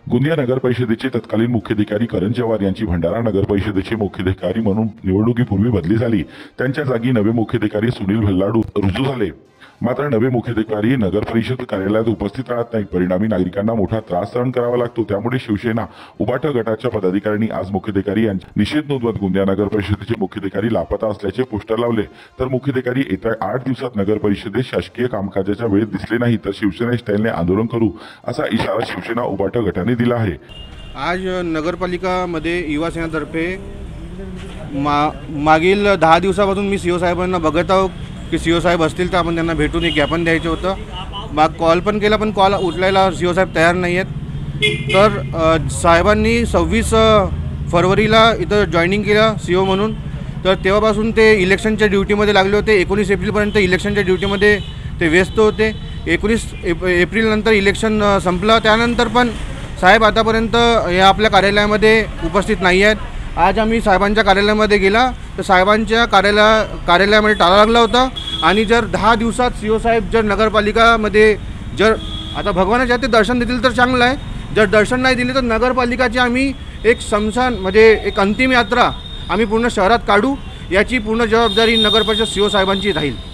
गोंदिया नगर परिषदेचे तत्कालीन मुख्याधिकारी करण जवार यांची भंडारा नगर परिषदेचे मुख्याधिकारी म्हणून निवडणुकीपूर्वी बदली झाली। त्यांच्या जागी नवे मुख्याधिकारी सुनील भल्लाडू रुजू झाले। मात्र नवे मुख्याधिकारी नगर परिषद कार्यालयात उपस्थित राहत नाहीत। परिणामी नागरिकांना मोठा त्रास सहन करावा लागतो। त्यामुळे शिवसेना उबाटा गटाच्या पदाधिकाऱ्यांनी आज मुख्याधिकारी यांचा निषेध नोंदवत गोंदिया नगर परिषदेचे मुख्याधिकारी लापता असल्याचे पोस्टर लावले। तर मुख्याधिकारी येत्या 8 दिवसात नगर परिषदेत शासकीय कामकाजाच्या वेळेत दिसले नाही तर शिवसेना स्टाईलने आंदोलन करू असा इशारा शिवसेना उबाटा गटाने दिला आहे। आज नगरपालिकामध्ये युवासेनेतर्फे मागील 10 दिवसापासून मी सीओ साहेबांना बघत आहो की सीओ साहेब असतील तर आपण त्यांना भेटून एक ज्ञापन द्यायचं होतं। मग कॉल पण केला पण कॉल उचलायला सीओ साहेब तयार नाही आहेत। तर साहेबांनी 26 फरवरीला इथं जॉईनिंग केलं सीओ म्हणून। तर तेव्हापासून ते इलेक्शनच्या ड्युटीमध्ये लागले होते। 19 एप्रिलपर्यंत इलेक्शनच्या ड्युटीमध्ये ते व्यस्त होते। 19 एप्रिलनंतर इलेक्शन संपलं। त्यानंतर पण साहेब आतापर्यंत या आपल्या कार्यालयामध्ये उपस्थित नाही आहेत। आज आम्ही साहेबांच्या कार्यालयामध्ये गेला तर साहेबांच्या कार्यालयामध्ये टाळा लागला होता। आणि जर 10 दिवसात सीओ साहेब जर नगरपालिकामध्ये जर आता भगवानाच्या ते दर्शन देतील तर चांगलं आहे। जर दर्शन नाही दिले तर नगरपालिकाची आम्ही एक समसान म्हणजे एक अंतिम यात्रा आम्ही पूर्ण शहरात काढू, याची पूर्ण जबाबदारी नगरपरिषद सीओ साहेबांची राहील।